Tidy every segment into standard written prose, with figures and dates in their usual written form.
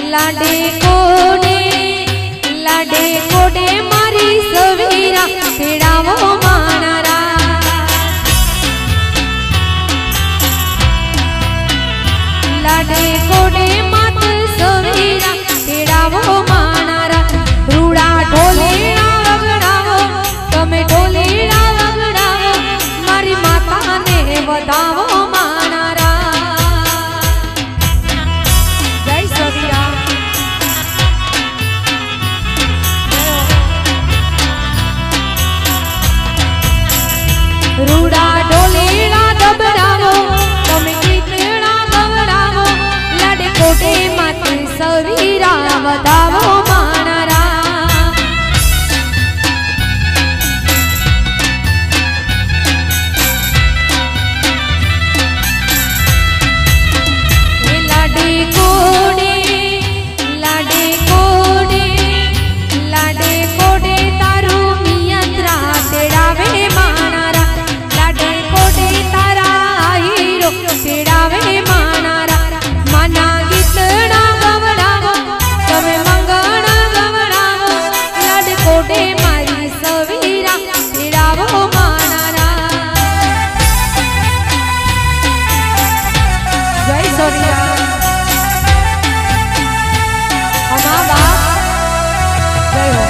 लाडे कोडे मारी सवीरा तेड़ावो मानारा। लाडे कोडे मात सवीरा तेड़ावो मानारा। रूड़ा ढोलेड़ा वगड़ावो तमे ढोलेड़ा वगड़ावो मारी माता ने वधावो मानारा। जय सवीरा। रूड़ा ढोलेड़ा दबड़ावो तमे कीर्तना गवड़ावो लाडे कोडे मात सवीरा वधावो मानारा। लाडे कोडे तारू मियंत्रा तेड़ावे मानारा। लाडे कोडे तारा हीरो तेड़ावे मानारा। मना गीतड़ा गवड़ावो तमे मंगणा गवड़ावो लाडे कोडे मारी सवीरा तेड़ावो मानारा। जय सवीरा। अमा बाप जय हो।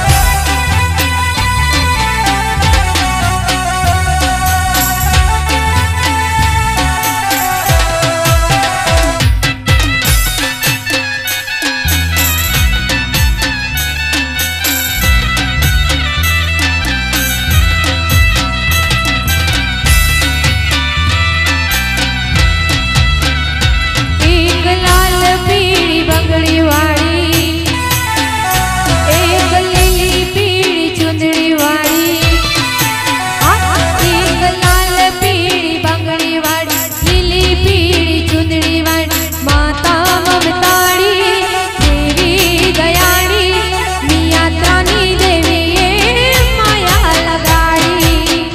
एक लाल पीली बंगड़ी वाली, एक लीली पीली चुंदड़ी वाली। एक लाल पीली बंगड़ी वाली, लीली पीली चुंदड़ी वाली। माता ममताड़ी देवी दयाड़ी मिया त्रानी देवी ये माया लगाड़ी।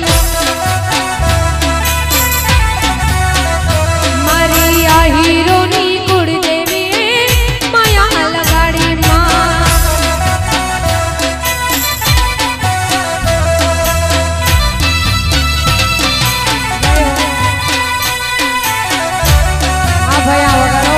मारी आ हीरोनी कुड़ देवी माया लगाड़ी माँ। आ भैया वगैरह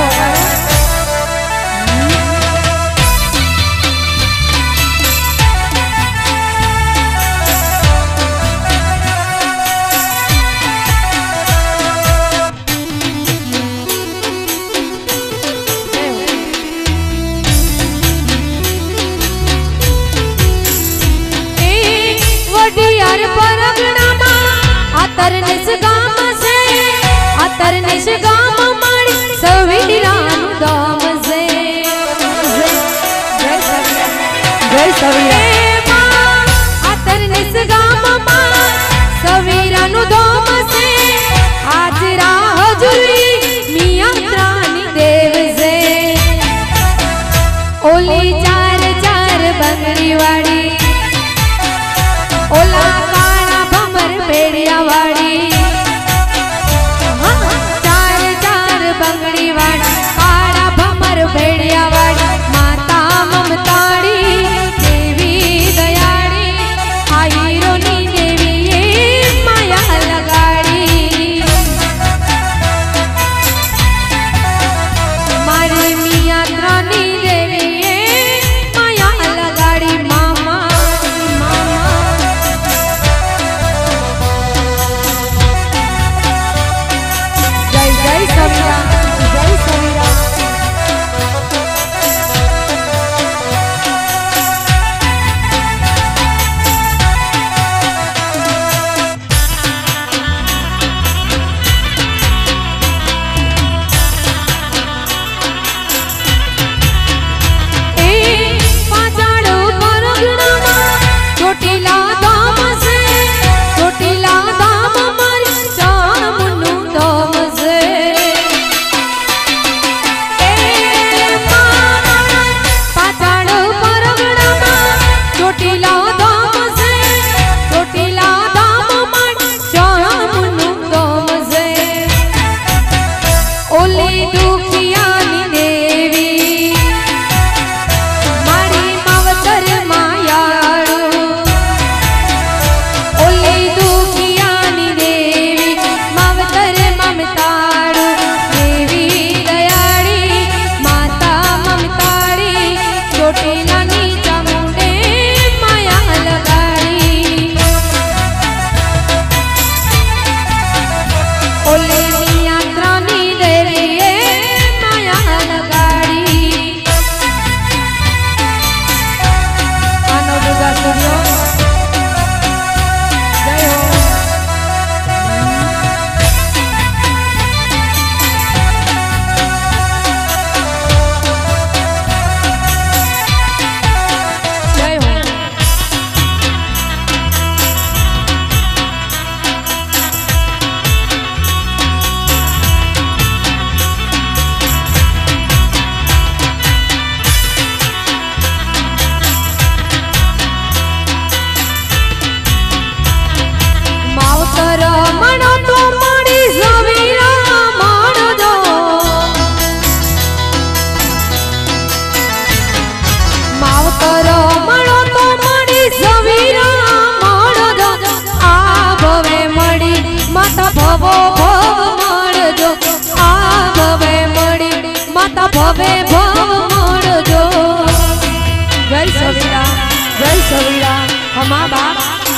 वडियार परगना मा आतर निस गाम से, आतर निस गाम मारी सवीरा दाम से। जय सवीरा। जय सवीरा। आतर निस गाम मा सवीरा नु दाम से। आज राह जुली मिया त्रानी देव से। ओली चार चार बंगड़ी वाली, ओला काला भमर पेड़िया वाली। चार चार बंगड़ी वाली, काला भमर पेड़िया वाली। माता ममताड़ी देवी दयाड़ी आई रोनी देवी ये माया लगाड़ी। मारी मिया त्रानी देवी ये माया लगाड़ी। मामा मामा जय जय सवीरा। जय सवीरा। पाचाड़ो परगना मा चोटीला दाम से, चोटीला दाम मारी जामुनु दाम से। पाचाड़ो परगना मा चोटीला दाम से, चोटीला दाम मारी जामुनु दाम से। ओली दुखियानी देवी ભવો ભવ મળજો આ ભવે મળી માતા ભવે ભવ મળજો જય સવીરા હમા બાપ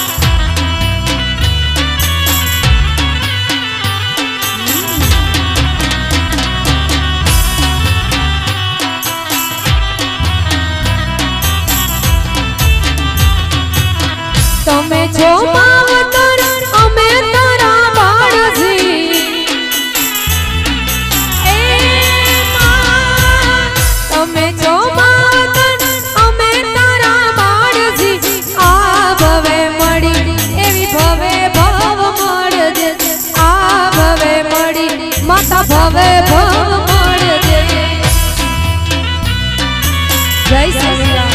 તમે છો માવતર અમે તારા બાળજી એ માં તમે છો માવતર અમે તારા બાળજી આ ભવે મળી એવી ભવે ભવ મળજે આ ભવે મળી માતા ભવે ભવ મળજે જય સવીરા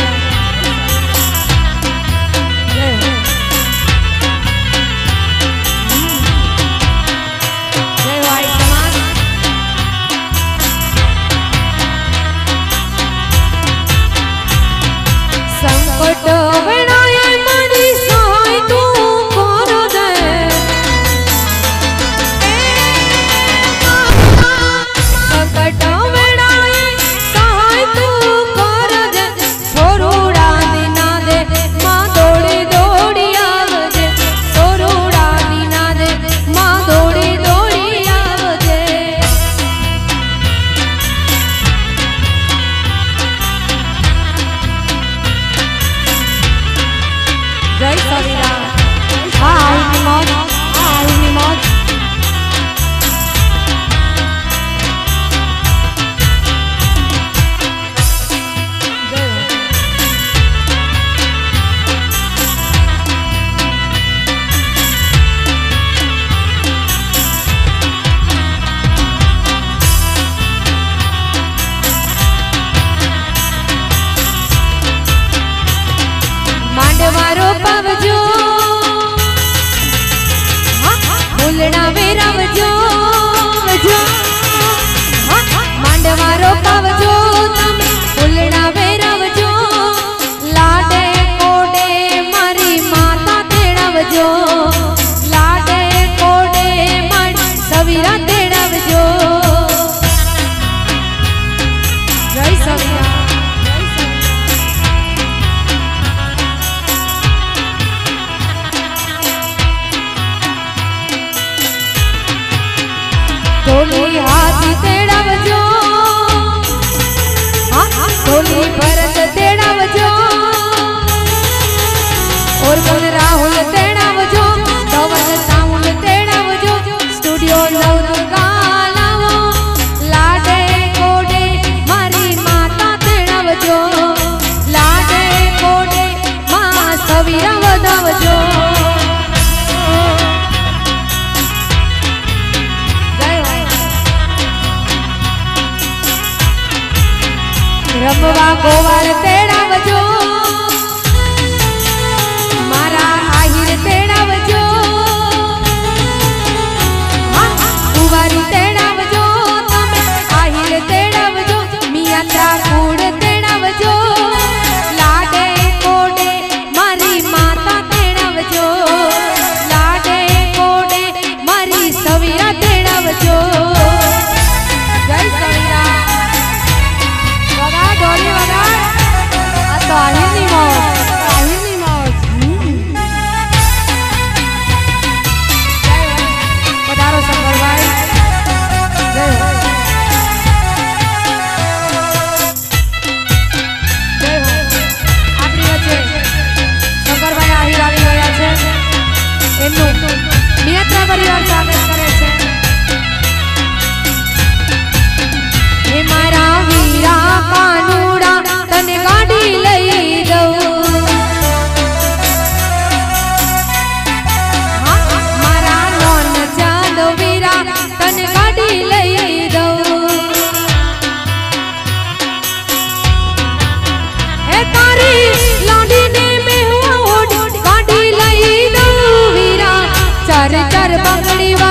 માંડવારો પાવજો ફૂલડા વેરાવજો માંડવારો પાવજો તમે ફૂલડા વેરાવજો લાડે કોડે મારી માતા તેડાવજો લાડે કોડે મારી સવીરા તેડાવજો જય સવીરા ઢોલી હાથી તેડાવજો ઢોલી ભરત તેડાવજો ઓર બોલ રાહુલ તેડાવજો ધવલ સાઉલ તેડાવજો સ્ટુડિયો લવદુર્ગા લાવો લાડે કોડે મારી માતા તેડાવજો લાડે કોડે માં સવીરા વધાવજો રમવા ગોવાળ તેડાવજો મારા આહિર તેડાવજો કુંવારી તેડાવજો તમે આહિર તેડાવજો મિયા ત્રાકુડ તેડાવજો લાડે કોડે મારી માતા તેડાવજો લાડે કોડે મારી સવીરા તેડાવજો જય સવીરા ડોલી વગાડ આ તો આહિરની મોજ પધારો શંકરભાઈ જય હો આપણી વચ્ચે શંકરભાઈ આહિર આવી ગયા છે એમનું નિયત્રા પરિવાર સ્વાગત કરે છે હે મારા વીરા કાનુડા તને ગાડી લઈ દઉં મારા નોન ચાંદ વીરા તને ગાડી લઈ દઉં હે તારી લાડીને મેં ગાડી લઈ દઉં વીરા ચાર ચાર બંગડી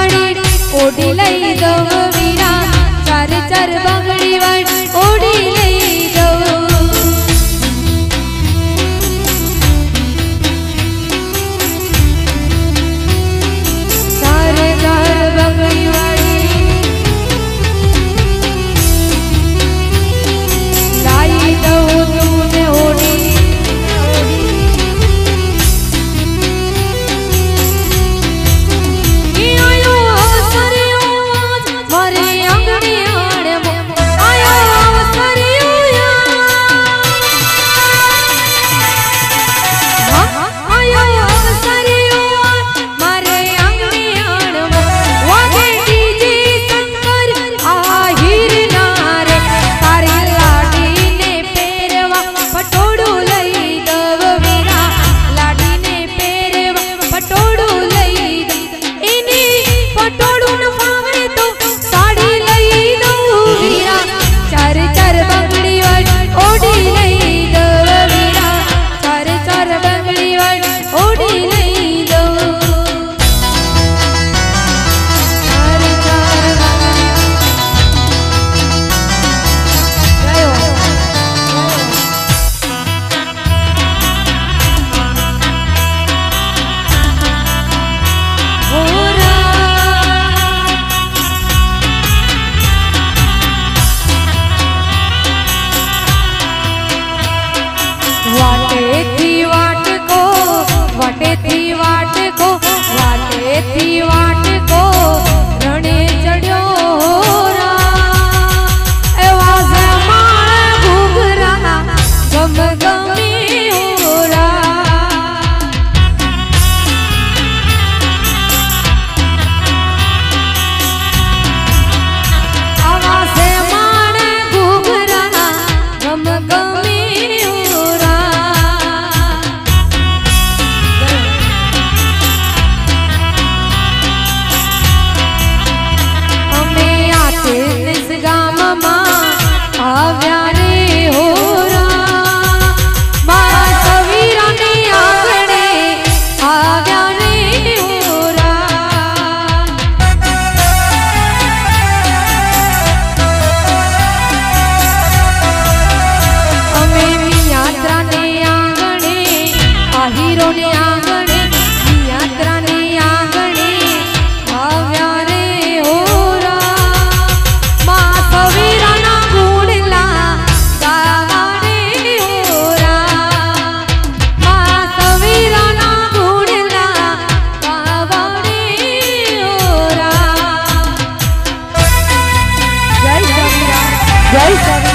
जय सभी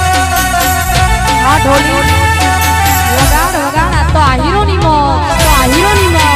आ ढोली वगाड़ वगाड़ तो आ हीरो नी मौत तो आ हीरो नी मौत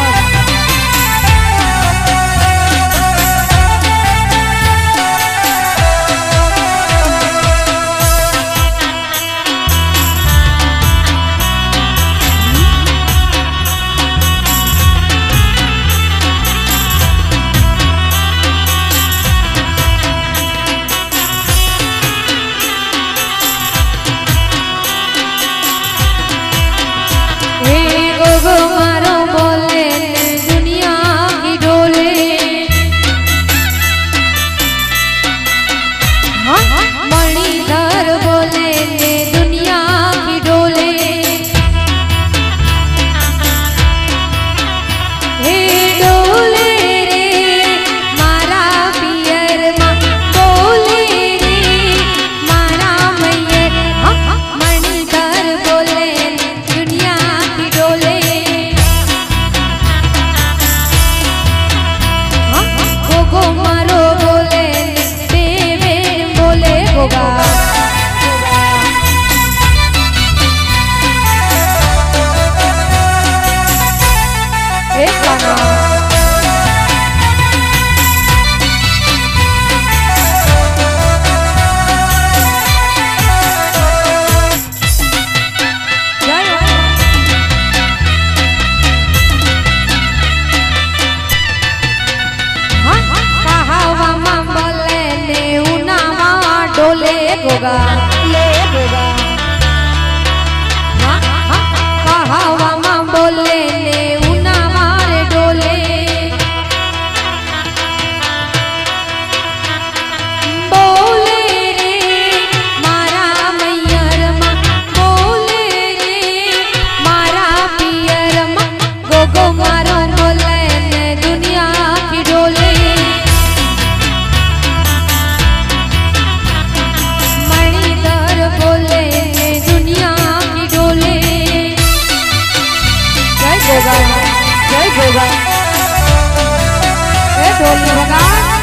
गोगा ले गोगा हाँ हाँ कहावा माँ बोले ले उना मारे डोले बोले रे मारा मैयर माँ बोले रे मारा पियर माँ गोगो मारो बोले ने दुनिया की डोले जय गोगा ए ढोली भगा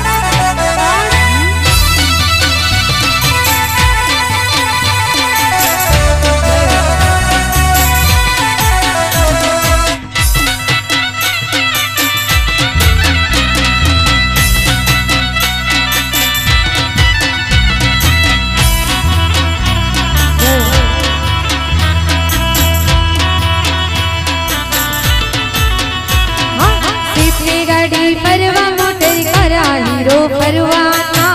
गाड़ी परवा मोटर करा हीरो परवाना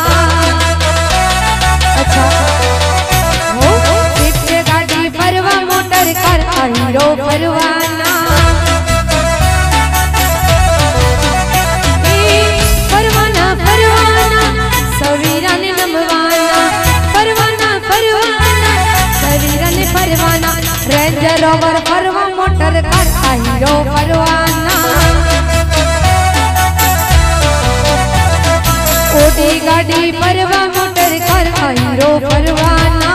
अच्छा हो स्विफ्ट गाड़ी परवा मोटर करा हीरो परवाना परवाना परवाना सवीरा ने नमवाना परवाना परवाना सवीरा ने परवाना रेंज रोवर परवा मोटर करा हीरो परवाना ओडी गाड़ी परवा मोटर कर हीरो परवाना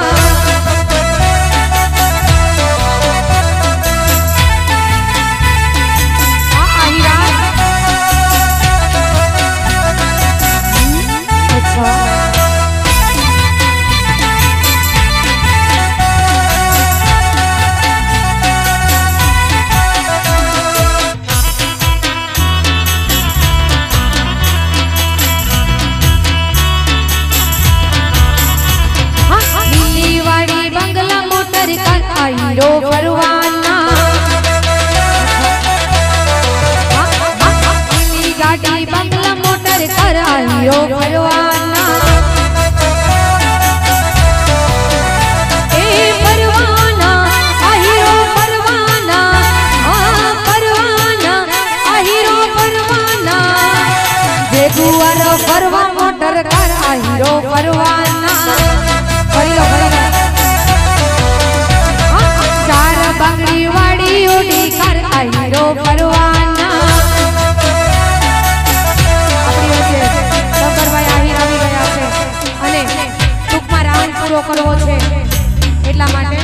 अच्छा हीरो परवाना गाड़ी बंगला मोटर कर हीरो परवाना परवाना हीरो परवाना परवाना हीरो परवाना जेगुआर परवा मोटर कर हीरो परवाना बांगड़ी वाड़ी ओडी कर हीरो परवाना આપણી વચ્ચે શંકરભાઈ આહિર આવી ગયા છે અને ટૂંકમાં રાઉન્ડ પૂરો કરવો છે એટલા માટે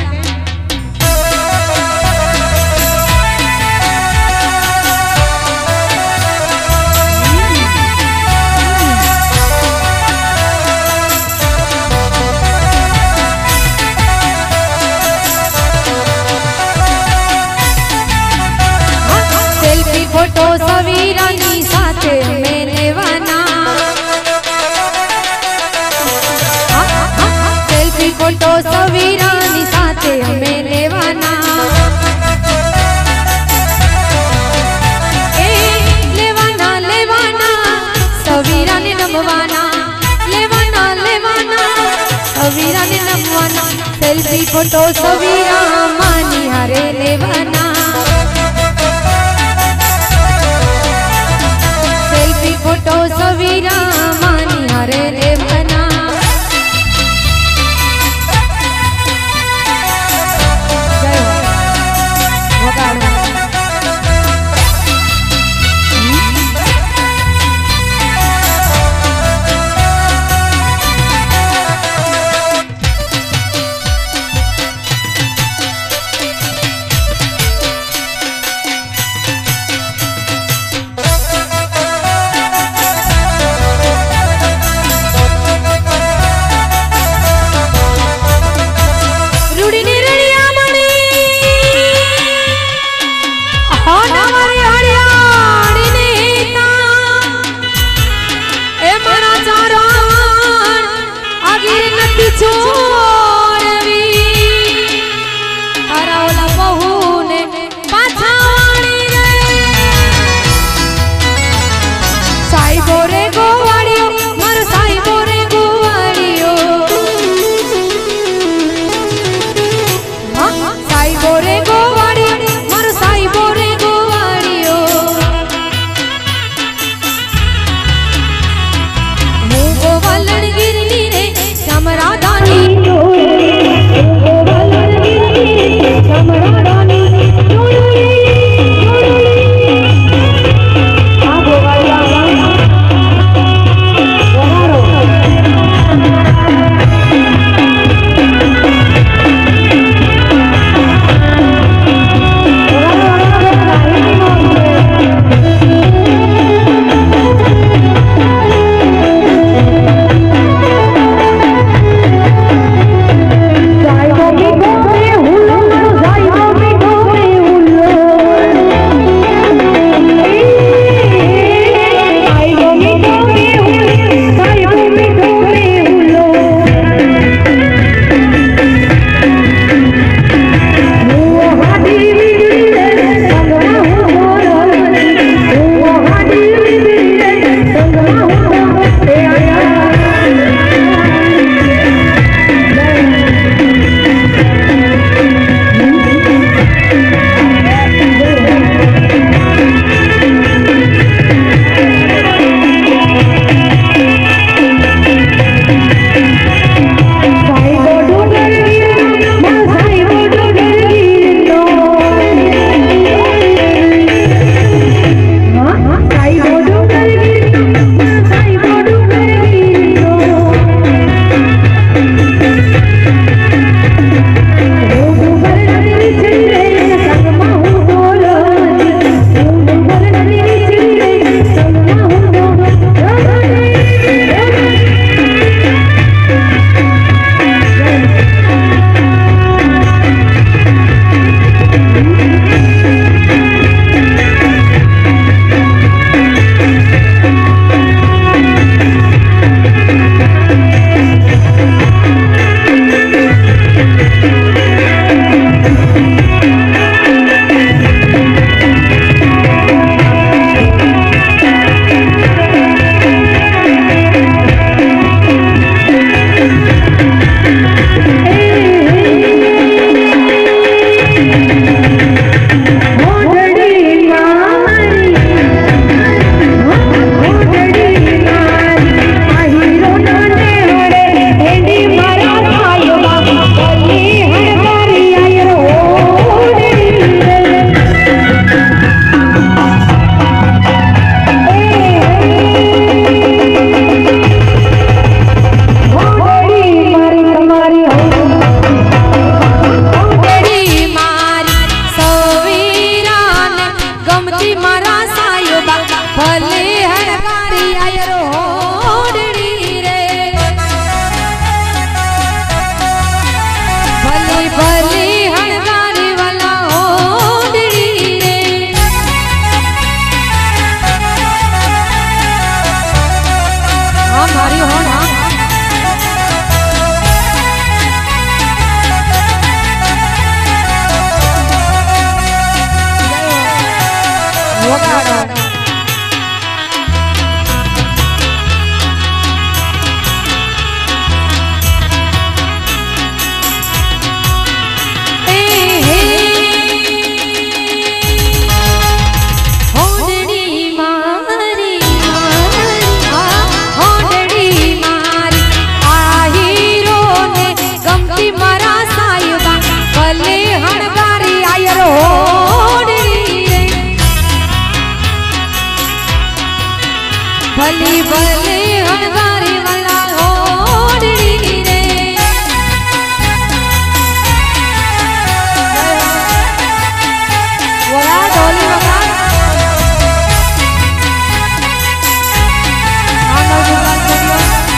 फोटो सवीरानी साथे અમે લેવાના એ લેવાના લેવાના સવીરાને નમવાના લેવાના લેવાના સવીરાને નમવાના સેલ્ફી ફોટો સવીરા માની હારે લેવાના સેલ્ફી ફોટો સવીરા માની હારે લેવાના વગાડો भली भले हंगारी वाला होड़ी रे वगा ढोली वगा आना जुगाड़ करियो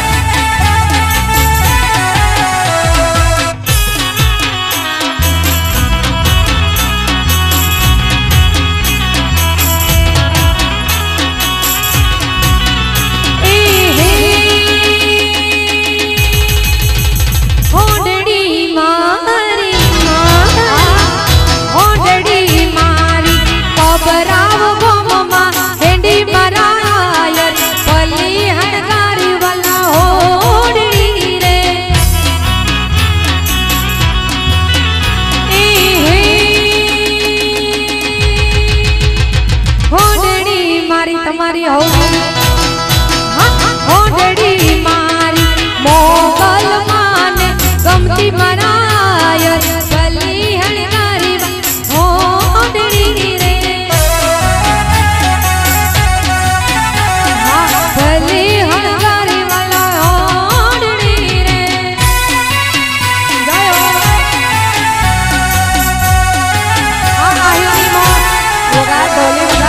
तुम्हारी होड़ी मारी मोगल माने गमती मराय भली हणगारी होड़ी रे भली हणगारी वाला होड़ी रे गयो आहिनी मो वगा ढोली वगा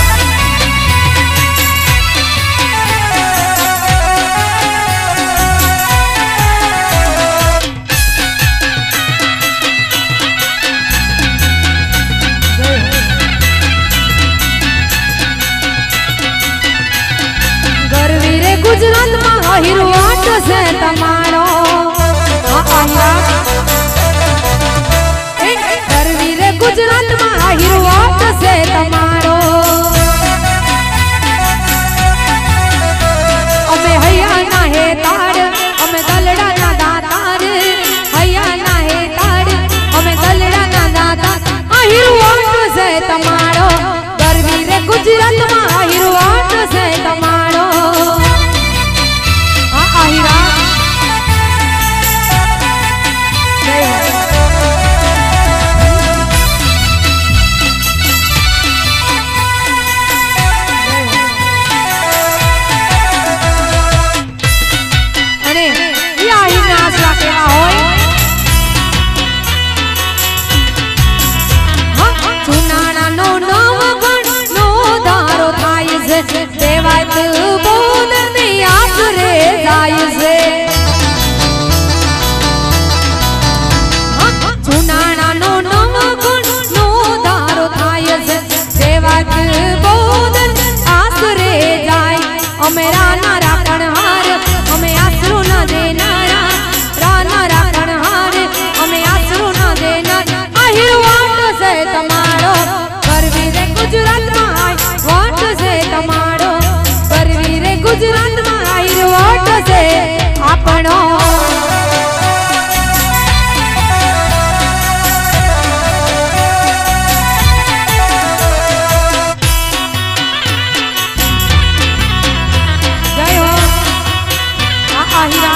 गुजरात में हीरो आट से तमारो रे गुजरात में हीरो आट से तमारो अमे हैया ना है ताड़ अमे दलड़ा ना दातार हैया ना है ताड़ अमे दलड़ा ना दातार हीरो आट से तमारो गर्वी रे गुजरात में हीरो आट से तमारो आहिरा अरे या ही नाच राखेला होय चुनाना नो नव गण नो धारो थाय से देवात बोल ने आसरे जाय से चुनाना नो नव गण नो धारो थाय से देवात बोल आसरे जाय अमे राना राखण हार अमे आसरो न देनारा राना राखण हार अमे आसरो न देनारा आहिर वाट से तमारो करवी रे गुजरात में आय वाट से तमारो करवी रे गुजरात में आहिर वाट से आपणो जय हो आहिरा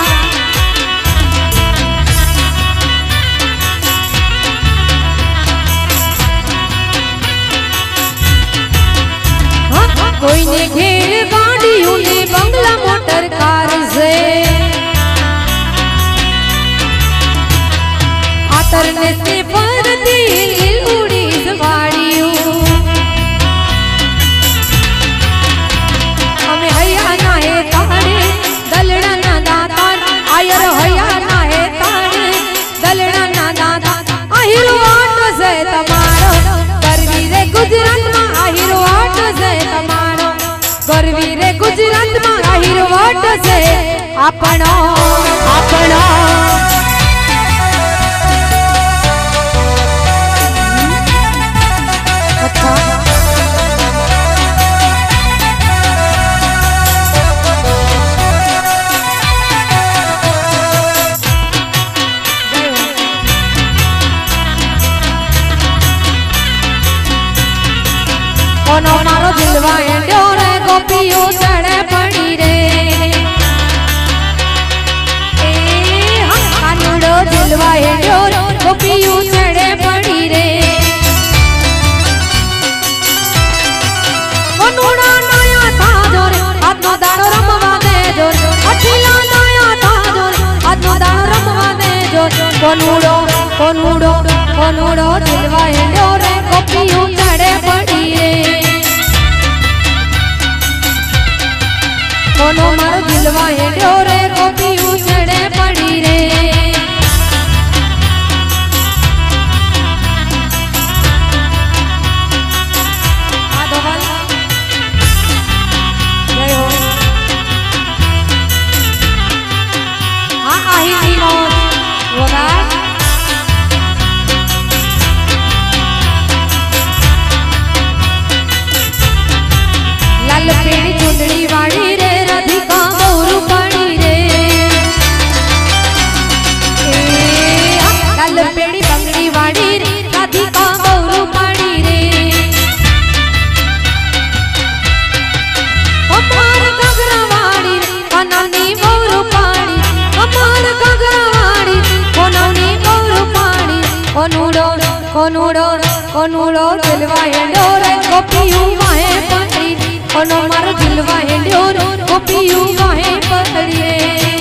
कोई ने घेर गाड़ियों ने बंगला मोटर कार से आतरने से पर दिल उड़ी सवारियों हमें हैया ना है ताड़े दलड़ा ना दातार आयर हैया ना है ताड़े दलड़ा ना दातार आहिर वाट से तमारो करवी रे गुजरात में आहिर वाट से तमारो करवी रे गुजरात में आहिर वाट से आपणो आपणो अच्छा दिलवा हेड्यो रे गोपियों चढ़े पड़ी रे कानुड़ो दिलवा हेड्यो रे गोपियों चढ़े पड़ी रे कोनुड़ा नया था जोर आत्मा दाड़ो रमवा दे जोर अठिला नया था जोर आत्मा दाड़ो रमवा दे जोर कोनुड़ो कोनुड़ो कोनुड़ो दिलवा हेड्यो रे गोपियों चढ़े पड़ी रे कोनो मारो दिलवा हेड्यो रे गोपियों चढ़े पड़ी रे लाल पेड़ी चुंदड़ी वाड़ी रे राधिका गौरू पाड़ी रे लाल पेड़ी बंगड़ी वाड़ी रे राधिका गौरू पाड़ी रे कमार घगरा वाड़ी कनानी गौरू पाड़ी कमार घगरा वाड़ी कोनानी गौरू पाड़ी कोनुड़ो कोनुड़ो कोनुड़ो दिलवा हेड्यो रे गोपियों माहे पड़ी कोनो मारो दिलवा हेड्यो रे गोपियों माहे पड़ी रे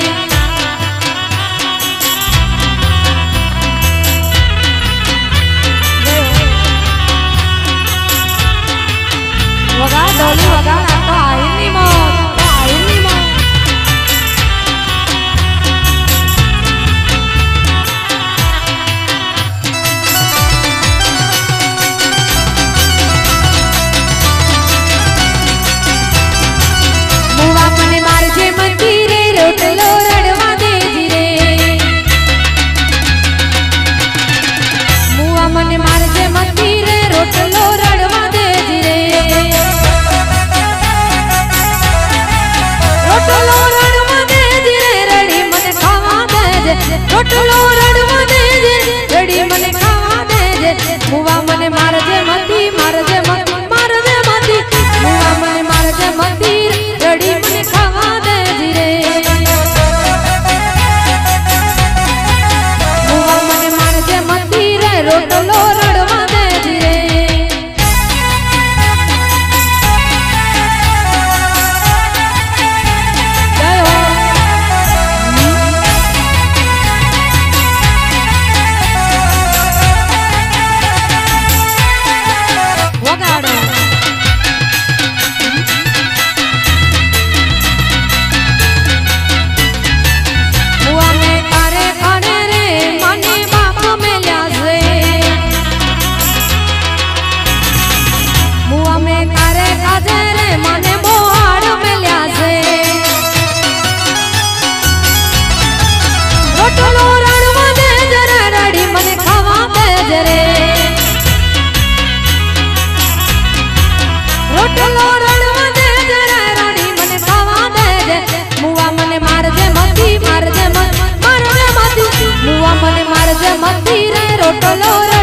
वगा डोली वगा तो आई नी मौत आई नी मौत रोटलो रड़वा दे रे मुआ मन मार जे मती रे रोटलो रड़वा दे रे रोटलो रड़वा दे रे रड़ी मन खावा दे रोटलो रड़वा दे रड़ी मन खावा दे मुआ मन मार जे मती मार जे मती मार जे मती मुआ मन मार जे मती रड़ी मन खावा दे रे रोटलो रड़वा दे रे जय हो वगाड़ो हुआ में तारे खाने रे माने बाप में लिया मुआ में तारे काजे रे माने बोहाड़ में लिया से रोटलो रड़वा दे जरे रड़ी मन खावा दे जरे रोटलो रड़वा दे जरे रड़ी मन खावा दे मुआ मन मार जे मती मार जे मती मुआ मन मार जे मती रे रोटलो